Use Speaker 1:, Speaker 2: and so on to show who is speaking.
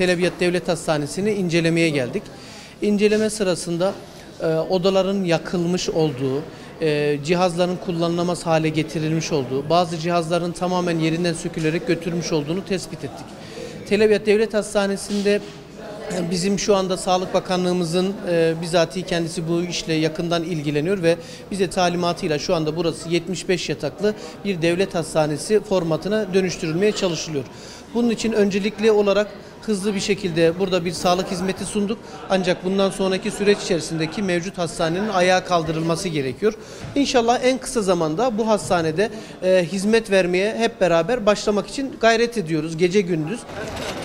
Speaker 1: Tel Abyad Devlet Hastanesi'ni incelemeye geldik. İnceleme sırasında odaların yakılmış olduğu, cihazların kullanılamaz hale getirilmiş olduğu, bazı cihazların tamamen yerinden sökülerek götürmüş olduğunu tespit ettik. Tel Abyad Devlet Hastanesi'nde bizim şu anda Sağlık Bakanlığımızın bizatihi kendisi bu işle yakından ilgileniyor ve bize talimatıyla şu anda burası 75 yataklı bir devlet hastanesi formatına dönüştürülmeye çalışılıyor. Bunun için öncelikli olarak hızlı bir şekilde burada bir sağlık hizmeti sunduk. Ancak bundan sonraki süreç içerisindeki mevcut hastanenin ayağa kaldırılması gerekiyor. İnşallah en kısa zamanda bu hastanede hizmet vermeye hep beraber başlamak için gayret ediyoruz gece gündüz.